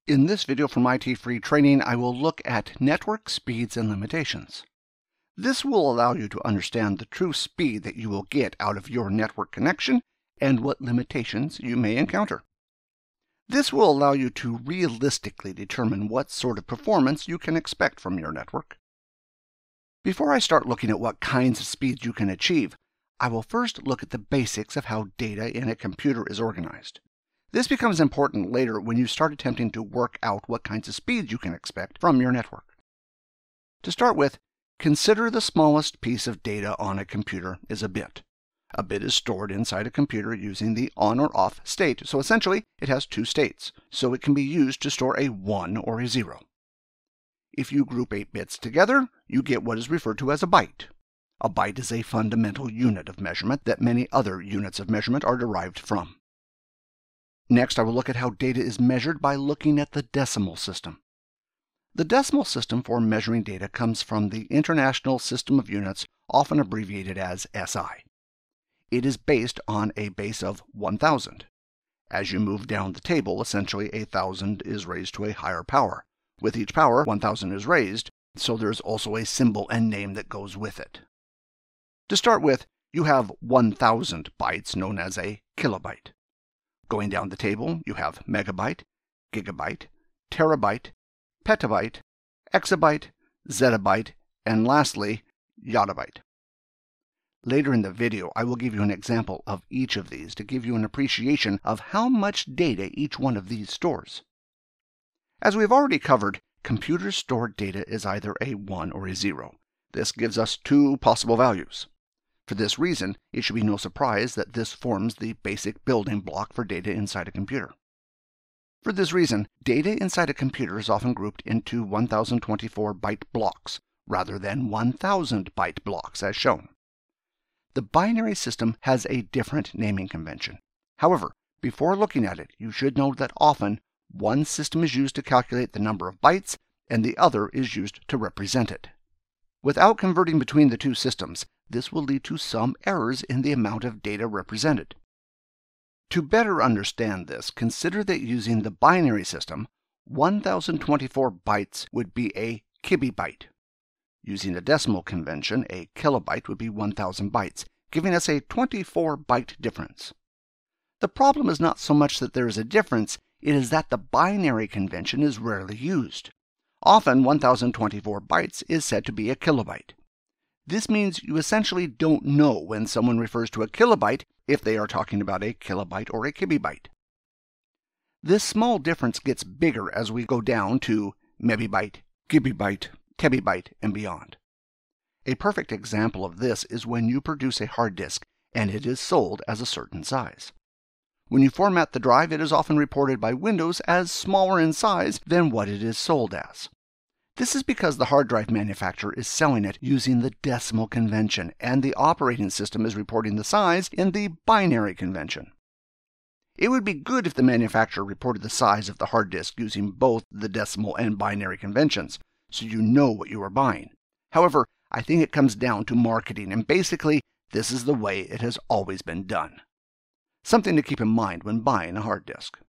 In this video from ITFreeTraining, I will look at network speeds and limitations. This will allow you to understand the true speed that you will get out of your network connection and what limitations you may encounter. This will allow you to realistically determine what sort of performance you can expect from your network. Before I start looking at what kinds of speeds you can achieve, I will first look at the basics of how data in a computer is organized. This becomes important later when you start attempting to work out what kinds of speeds you can expect from your network. To start with, consider the smallest piece of data on a computer is a bit. A bit is stored inside a computer using the on or off state, so essentially it has two states, so it can be used to store a 1 or a 0. If you group 8 bits together, you get what is referred to as a byte. A byte is a fundamental unit of measurement that many other units of measurement are derived from. Next, I will look at how data is measured by looking at the decimal system. The decimal system for measuring data comes from the International System of Units, often abbreviated as SI. It is based on a base of 1,000. As you move down the table, essentially 1,000 is raised to a higher power. With each power, 1,000 is raised, so there's also a symbol and name that goes with it. To start with, you have 1,000 bytes, known as a kilobyte. Going down the table, you have megabyte, gigabyte, terabyte, petabyte, exabyte, zettabyte, and lastly, yottabyte. Later in the video, I will give you an example of each of these to give you an appreciation of how much data each one of these stores. As we've already covered, computers store data as either a 1 or a 0. This gives us two possible values. For this reason, it should be no surprise that this forms the basic building block for data inside a computer. For this reason, data inside a computer is often grouped into 1024 byte blocks, rather than 1000 byte blocks as shown. The binary system has a different naming convention. However, before looking at it, you should know that often one system is used to calculate the number of bytes and the other is used to represent it. Without converting between the two systems, this will lead to some errors in the amount of data represented. To better understand this, consider that using the binary system, 1024 bytes would be a kibibyte. Using the decimal convention, a kilobyte would be 1000 bytes, giving us a 24-byte difference. The problem is not so much that there is a difference, it is that the binary convention is rarely used. Often, 1024 bytes is said to be a kilobyte. This means you essentially don't know when someone refers to a kilobyte if they are talking about a kilobyte or a kibibyte. This small difference gets bigger as we go down to mebibyte, gibibyte, tebibyte, and beyond. A perfect example of this is when you produce a hard disk and it is sold as a certain size. When you format the drive, it is often reported by Windows as smaller in size than what it is sold as. This is because the hard drive manufacturer is selling it using the decimal convention, and the operating system is reporting the size in the binary convention. It would be good if the manufacturer reported the size of the hard disk using both the decimal and binary conventions, so you know what you are buying. However, I think it comes down to marketing, and basically, this is the way it has always been done. Something to keep in mind when buying a hard disk.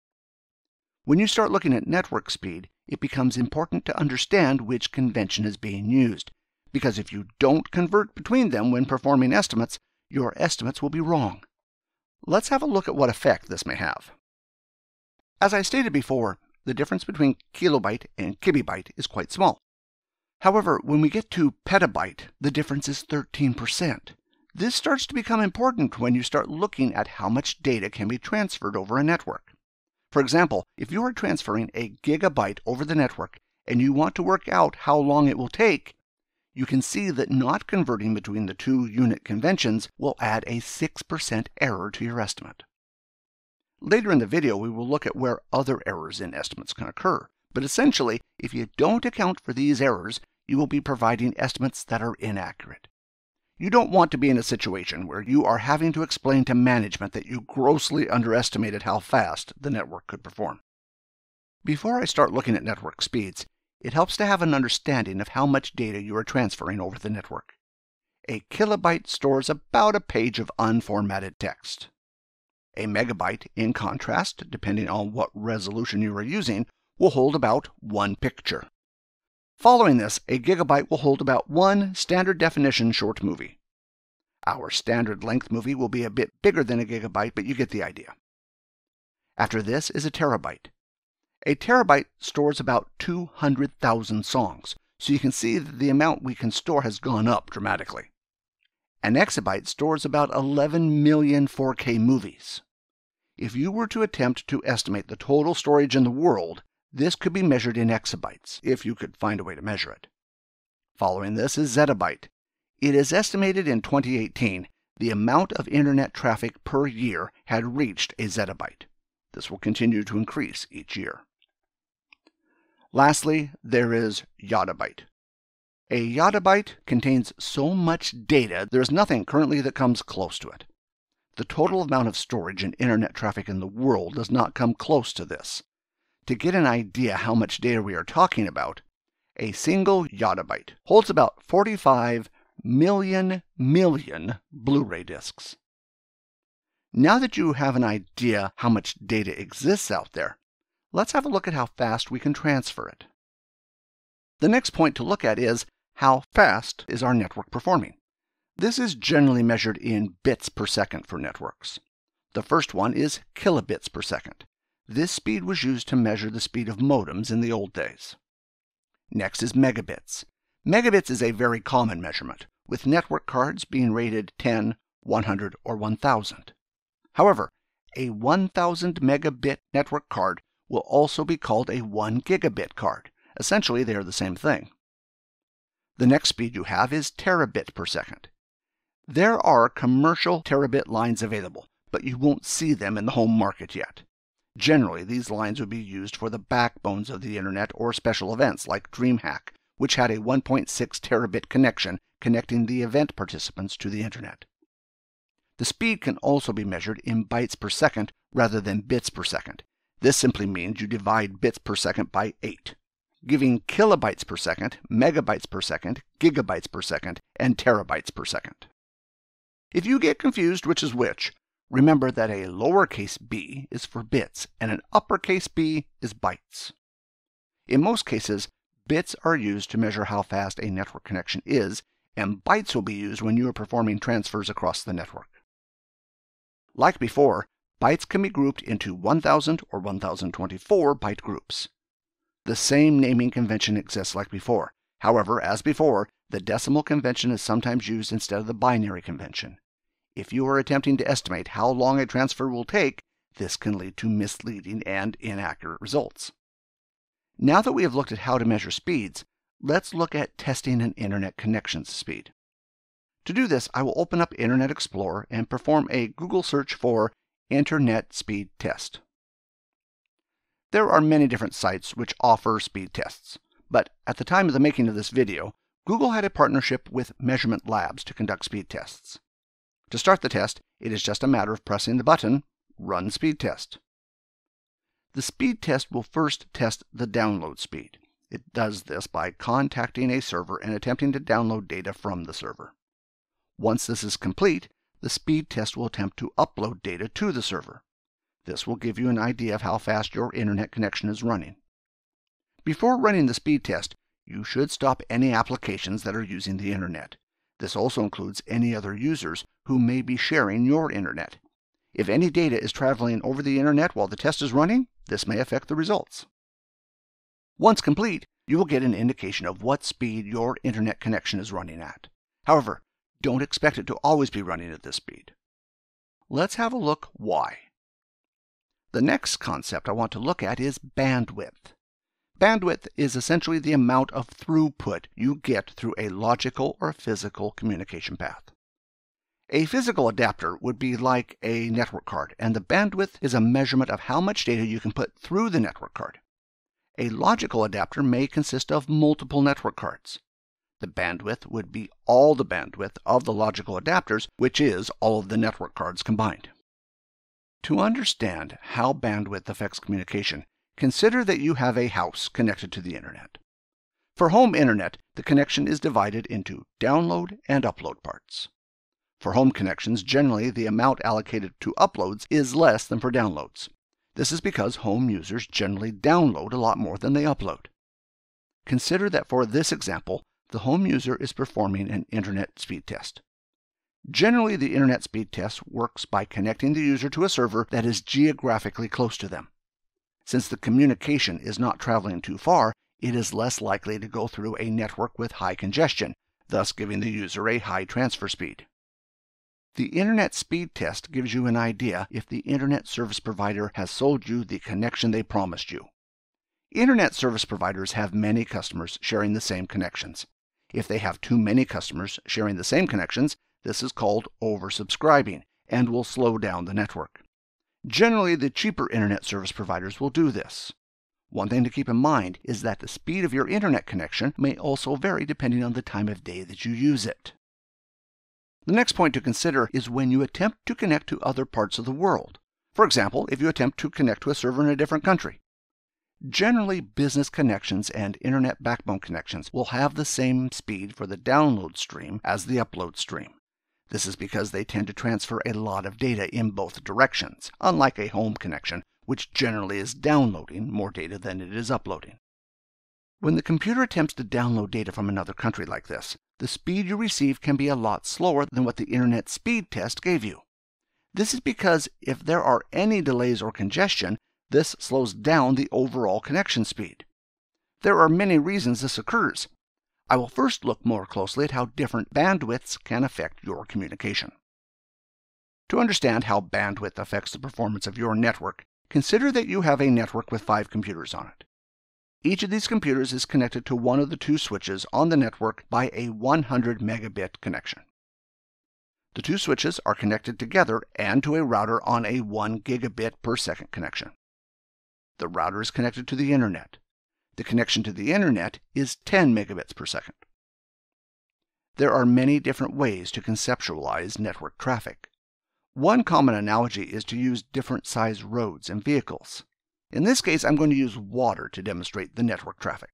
When you start looking at network speed, it becomes important to understand which convention is being used, because if you don't convert between them when performing estimates, your estimates will be wrong. Let's have a look at what effect this may have. As I stated before, the difference between kilobyte and kibibyte is quite small. However, when we get to petabyte, the difference is 13%. This starts to become important when you start looking at how much data can be transferred over a network. For example, if you are transferring a gigabyte over the network and you want to work out how long it will take, you can see that not converting between the two unit conventions will add a 6% error to your estimate. Later in the video, we will look at where other errors in estimates can occur, but essentially, if you don't account for these errors, you will be providing estimates that are inaccurate. You don't want to be in a situation where you are having to explain to management that you grossly underestimated how fast the network could perform. Before I start looking at network speeds, it helps to have an understanding of how much data you are transferring over the network. A kilobyte stores about a page of unformatted text. A megabyte, in contrast, depending on what resolution you are using, will hold about 1 picture. Following this, a gigabyte will hold about 1 standard definition short movie. Our standard length movie will be a bit bigger than a gigabyte, but you get the idea. After this is a terabyte. A terabyte stores about 200,000 songs, so you can see that the amount we can store has gone up dramatically. An exabyte stores about 11 million 4K movies. If you were to attempt to estimate the total storage in the world, this could be measured in exabytes, if you could find a way to measure it. Following this is zettabyte. It is estimated in 2018 the amount of internet traffic per year had reached a zettabyte. This will continue to increase each year. Lastly, there is yottabyte. A yottabyte contains so much data there is nothing currently that comes close to it. The total amount of storage and internet traffic in the world does not come close to this. To get an idea how much data we are talking about, a single yottabyte holds about 45 million Blu-ray discs. Now that you have an idea how much data exists out there, let's have a look at how fast we can transfer it. The next point to look at is how fast is our network performing. This is generally measured in bits per second for networks. The first one is kilobits per second. This speed was used to measure the speed of modems in the old days. Next is megabits. Megabits is a very common measurement, with network cards being rated 10, 100, or 1000. However, a 1000 megabit network card will also be called a 1 gigabit card. Essentially, they are the same thing. The next speed you have is terabit per second. There are commercial terabit lines available, but you won't see them in the home market yet. Generally, these lines would be used for the backbones of the internet or special events like DreamHack, which had a 1.6 terabit connection connecting the event participants to the internet. The speed can also be measured in bytes per second rather than bits per second. This simply means you divide bits per second by 8, giving kilobytes per second, megabytes per second, gigabytes per second, and terabytes per second. If you get confused which is which, remember that a lowercase b is for bits and an uppercase B is bytes. In most cases, bits are used to measure how fast a network connection is, and bytes will be used when you are performing transfers across the network. Like before, bytes can be grouped into 1000 or 1024 byte groups. The same naming convention exists like before. However, as before, the decimal convention is sometimes used instead of the binary convention. If you are attempting to estimate how long a transfer will take, this can lead to misleading and inaccurate results. Now that we have looked at how to measure speeds, let's look at testing an internet connection's speed. To do this, I will open up Internet Explorer and perform a Google search for Internet Speed Test. There are many different sites which offer speed tests, but at the time of the making of this video, Google had a partnership with Measurement Labs to conduct speed tests. To start the test, it is just a matter of pressing the button, Run Speed Test. The speed test will first test the download speed. It does this by contacting a server and attempting to download data from the server. Once this is complete, the speed test will attempt to upload data to the server. This will give you an idea of how fast your internet connection is running. Before running the speed test, you should stop any applications that are using the internet. This also includes any other users who may be sharing your internet. If any data is traveling over the internet while the test is running, this may affect the results. Once complete, you will get an indication of what speed your internet connection is running at. However, don't expect it to always be running at this speed. Let's have a look why. The next concept I want to look at is bandwidth. Bandwidth is essentially the amount of throughput you get through a logical or physical communication path. A physical adapter would be like a network card, and the bandwidth is a measurement of how much data you can put through the network card. A logical adapter may consist of multiple network cards. The bandwidth would be all the bandwidth of the logical adapters, which is all of the network cards combined. To understand how bandwidth affects communication, consider that you have a house connected to the internet. For home internet, the connection is divided into download and upload parts. For home connections, generally the amount allocated to uploads is less than for downloads. This is because home users generally download a lot more than they upload. Consider that for this example, the home user is performing an internet speed test. Generally, the internet speed test works by connecting the user to a server that is geographically close to them. Since the communication is not traveling too far, it is less likely to go through a network with high congestion, thus giving the user a high transfer speed. The internet speed test gives you an idea if the internet service provider has sold you the connection they promised you. Internet service providers have many customers sharing the same connections. If they have too many customers sharing the same connections, this is called oversubscribing and will slow down the network. Generally, the cheaper internet service providers will do this. One thing to keep in mind is that the speed of your internet connection may also vary depending on the time of day that you use it. The next point to consider is when you attempt to connect to other parts of the world. For example, if you attempt to connect to a server in a different country. Generally, business connections and internet backbone connections will have the same speed for the download stream as the upload stream. This is because they tend to transfer a lot of data in both directions, unlike a home connection, which generally is downloading more data than it is uploading. When the computer attempts to download data from another country like this, the speed you receive can be a lot slower than what the internet speed test gave you. This is because if there are any delays or congestion, this slows down the overall connection speed. There are many reasons this occurs. I will first look more closely at how different bandwidths can affect your communication. To understand how bandwidth affects the performance of your network, consider that you have a network with 5 computers on it. Each of these computers is connected to one of the 2 switches on the network by a 100 megabit connection. The 2 switches are connected together and to a router on a 1 gigabit per second connection. The router is connected to the internet. The connection to the internet is 10 megabits per second. There are many different ways to conceptualize network traffic. One common analogy is to use different size roads and vehicles. In this case, I'm going to use water to demonstrate the network traffic.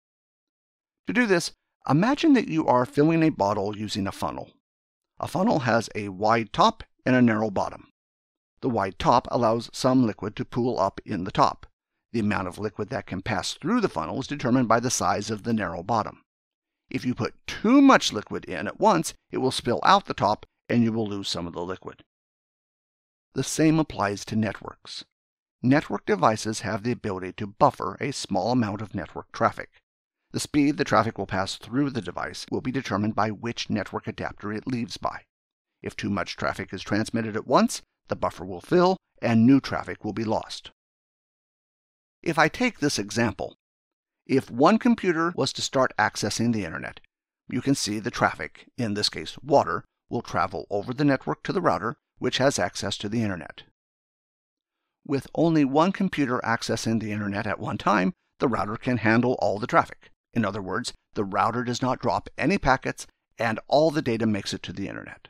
To do this, imagine that you are filling a bottle using a funnel. A funnel has a wide top and a narrow bottom. The wide top allows some liquid to pool up in the top. The amount of liquid that can pass through the funnel is determined by the size of the narrow bottom. If you put too much liquid in at once, it will spill out the top and you will lose some of the liquid. The same applies to networks. Network devices have the ability to buffer a small amount of network traffic. The speed the traffic will pass through the device will be determined by which network adapter it leaves by. If too much traffic is transmitted at once, the buffer will fill and new traffic will be lost. If I take this example, if one computer was to start accessing the internet, you can see the traffic, in this case water, will travel over the network to the router, which has access to the internet. With only one computer accessing the internet at one time, the router can handle all the traffic. In other words, the router does not drop any packets and all the data makes it to the internet.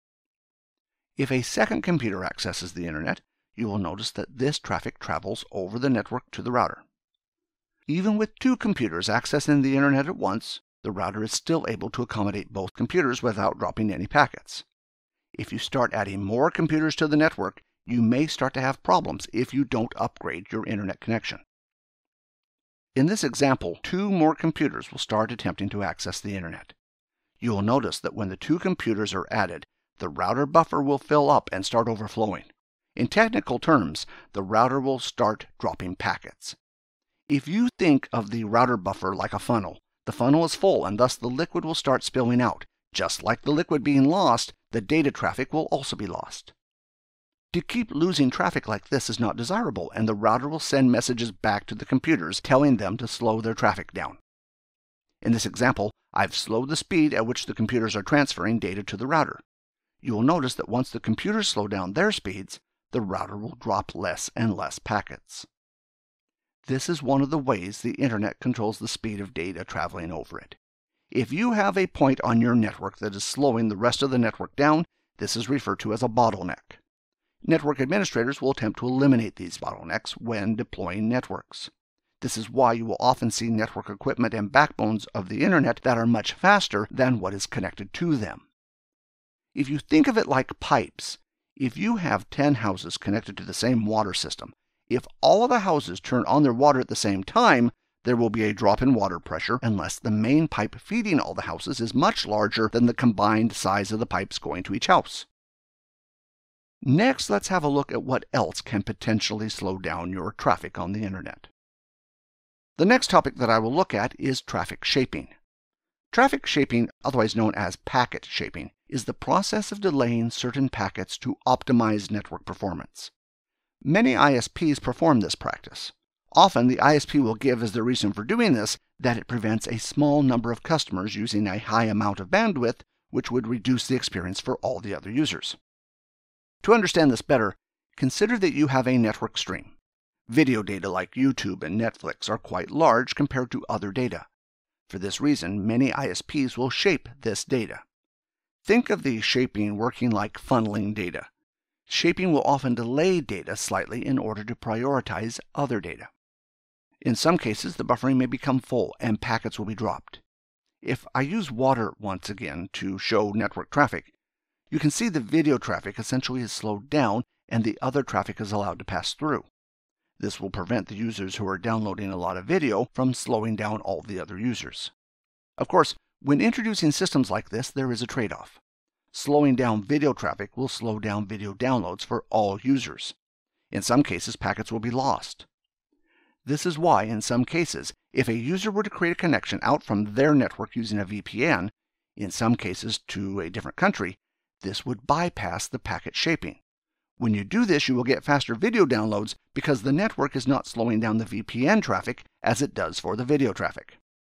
If a second computer accesses the internet, you will notice that this traffic travels over the network to the router. Even with 2 computers accessing the internet at once, the router is still able to accommodate both computers without dropping any packets. If you start adding more computers to the network, you may start to have problems if you don't upgrade your internet connection. In this example, 2 more computers will start attempting to access the internet. You will notice that when the 2 computers are added, the router buffer will fill up and start overflowing. In technical terms, the router will start dropping packets. If you think of the router buffer like a funnel, the funnel is full and thus the liquid will start spilling out. Just like the liquid being lost, the data traffic will also be lost. To keep losing traffic like this is not desirable, and the router will send messages back to the computers telling them to slow their traffic down. In this example, I've slowed the speed at which the computers are transferring data to the router. You will notice that once the computers slow down their speeds, the router will drop less and less packets. This is one of the ways the internet controls the speed of data traveling over it. If you have a point on your network that is slowing the rest of the network down, this is referred to as a bottleneck. Network administrators will attempt to eliminate these bottlenecks when deploying networks. This is why you will often see network equipment and backbones of the internet that are much faster than what is connected to them. If you think of it like pipes, if you have 10 houses connected to the same water system, If all of the houses turn on their water at the same time, there will be a drop in water pressure unless the main pipe feeding all the houses is much larger than the combined size of the pipes going to each house. Next, let's have a look at what else can potentially slow down your traffic on the internet. The next topic that I will look at is traffic shaping. Traffic shaping, otherwise known as packet shaping, is the process of delaying certain packets to optimize network performance. Many ISPs perform this practice. Often, the ISP will give as their reason for doing this that it prevents a small number of customers using a high amount of bandwidth, which would reduce the experience for all the other users. To understand this better, consider that you have a network stream. Video data like YouTube and Netflix are quite large compared to other data. For this reason, many ISPs will shape this data. Think of the shaping working like funneling data. Shaping will often delay data slightly in order to prioritize other data. In some cases, the buffering may become full and packets will be dropped. If I use water once again to show network traffic, you can see the video traffic essentially is slowed down and the other traffic is allowed to pass through. This will prevent the users who are downloading a lot of video from slowing down all the other users. Of course, when introducing systems like this, there is a trade-off. Slowing down video traffic will slow down video downloads for all users. In some cases, packets will be lost. This is why, in some cases, if a user were to create a connection out from their network using a VPN, in some cases to a different country, this would bypass the packet shaping. When you do this, you will get faster video downloads because the network is not slowing down the VPN traffic as it does for the video traffic.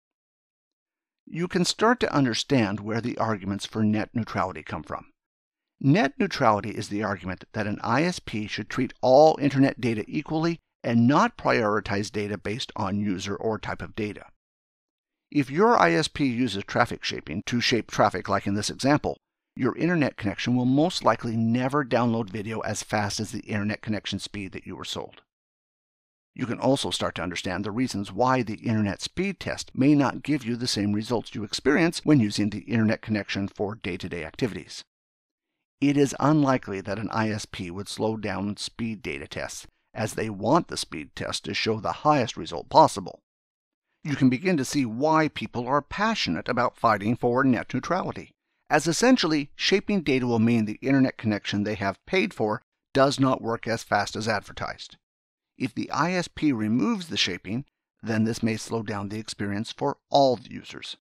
You can start to understand where the arguments for net neutrality come from. Net neutrality is the argument that an ISP should treat all internet data equally and not prioritize data based on user or type of data. If your ISP uses traffic shaping to shape traffic like in this example, your internet connection will most likely never download video as fast as the internet connection speed that you were sold. You can also start to understand the reasons why the internet speed test may not give you the same results you experience when using the internet connection for day-to-day activities. It is unlikely that an ISP would slow down speed data tests, as they want the speed test to show the highest result possible. You can begin to see why people are passionate about fighting for net neutrality, as essentially shaping data will mean the internet connection they have paid for does not work as fast as advertised. If the ISP removes the shaping, then this may slow down the experience for all the users.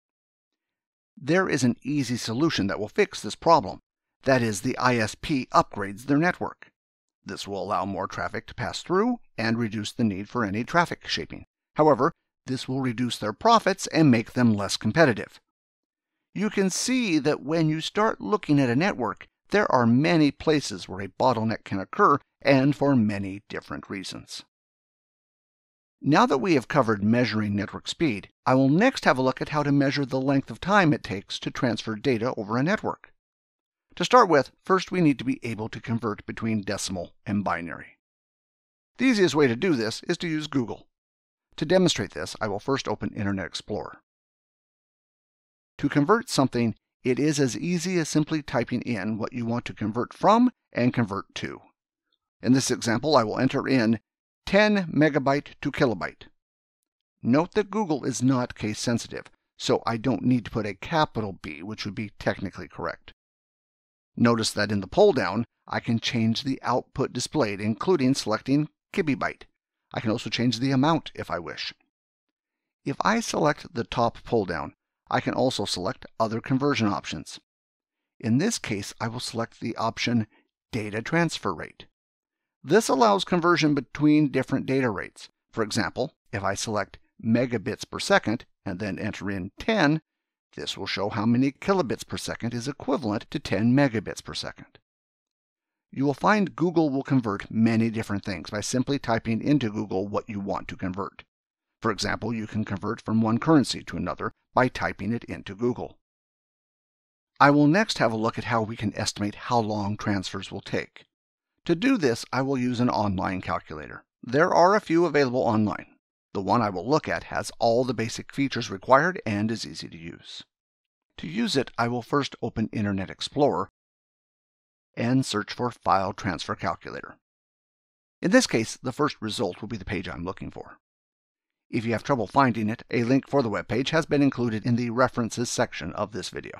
There is an easy solution that will fix this problem. That is, the ISP upgrades their network. This will allow more traffic to pass through and reduce the need for any traffic shaping. However, this will reduce their profits and make them less competitive. You can see that when you start looking at a network, there are many places where a bottleneck can occur, and for many different reasons. Now that we have covered measuring network speed, I will next have a look at how to measure the length of time it takes to transfer data over a network. To start with, first we need to be able to convert between decimal and binary. The easiest way to do this is to use Google. To demonstrate this, I will first open Internet Explorer. To convert something, it is as easy as simply typing in what you want to convert from and convert to. In this example, I will enter in 10 megabyte to kilobyte. Note that Google is not case sensitive, so I don't need to put a capital B, which would be technically correct. Notice that in the pull-down, I can change the output displayed, including selecting kibibyte. I can also change the amount if I wish. If I select the top pull-down, I can also select other conversion options. In this case, I will select the option Data Transfer Rate. This allows conversion between different data rates. For example, if I select megabits per second and then enter in 10, this will show how many kilobits per second is equivalent to 10 megabits per second. You will find Google will convert many different things by simply typing into Google what you want to convert. For example, you can convert from one currency to another by typing it into Google. I will next have a look at how we can estimate how long transfers will take. To do this, I will use an online calculator. There are a few available online. The one I will look at has all the basic features required and is easy to use. To use it, I will first open Internet Explorer and search for File Transfer Calculator. In this case, the first result will be the page I'm looking for. If you have trouble finding it, a link for the web page has been included in the References section of this video.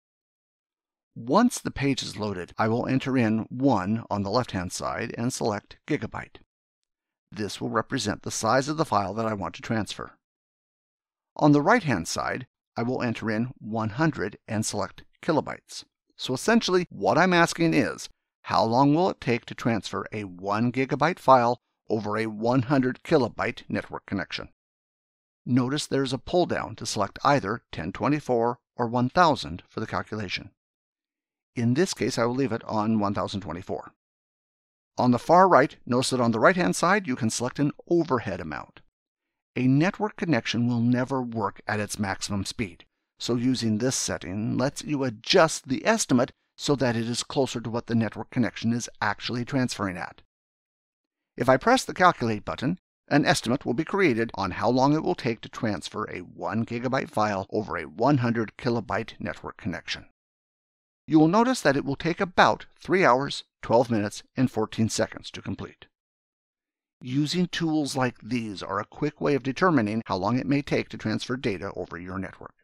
Once the page is loaded, I will enter in 1 on the left-hand side and select Gigabyte. This will represent the size of the file that I want to transfer. On the right-hand side, I will enter in 100 and select Kilobytes. So essentially, what I'm asking is, how long will it take to transfer a 1 gigabyte file over a 100 kilobyte network connection? Notice there's a pull-down to select either 1024 or 1000 for the calculation. In this case, I will leave it on 1024. On the far right, notice that on the right-hand side, you can select an overhead amount. A network connection will never work at its maximum speed, so using this setting lets you adjust the estimate so that it is closer to what the network connection is actually transferring at. If I press the Calculate button, an estimate will be created on how long it will take to transfer a 1 gigabyte file over a 100 kilobyte network connection. You will notice that it will take about 3 hours, 12 minutes, and 14 seconds to complete. Using tools like these are a quick way of determining how long it may take to transfer data over your network.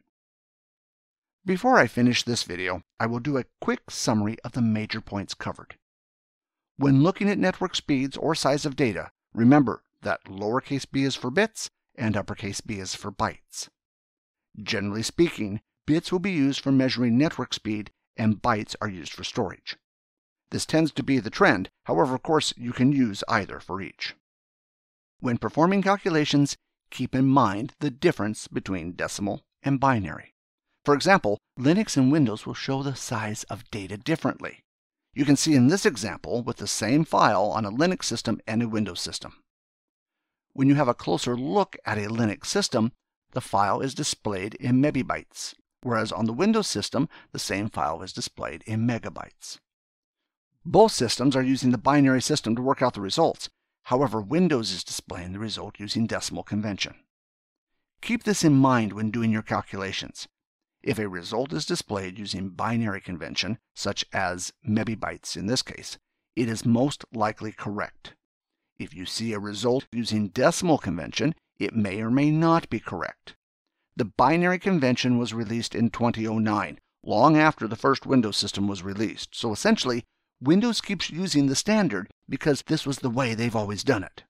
Before I finish this video, I will do a quick summary of the major points covered. When looking at network speeds or size of data, remember that lowercase b is for bits and uppercase B is for bytes. Generally speaking, bits will be used for measuring network speed and bytes are used for storage. This tends to be the trend, however, of course, you can use either for each. When performing calculations, keep in mind the difference between decimal and binary. For example, Linux and Windows will show the size of data differently. You can see in this example with the same file on a Linux system and a Windows system. When you have a closer look at a Linux system, the file is displayed in megabytes, whereas on the Windows system, the same file is displayed in megabytes. Both systems are using the binary system to work out the results. However, Windows is displaying the result using decimal convention. Keep this in mind when doing your calculations. If a result is displayed using binary convention, such as megabytes in this case, it is most likely correct. If you see a result using decimal convention, it may or may not be correct. The binary convention was released in 2009, long after the first Windows system was released, so essentially, Windows keeps using the standard because this was the way they've always done it.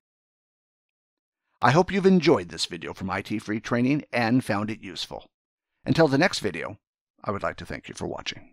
I hope you've enjoyed this video from IT Free Training and found it useful. Until the next video, I would like to thank you for watching.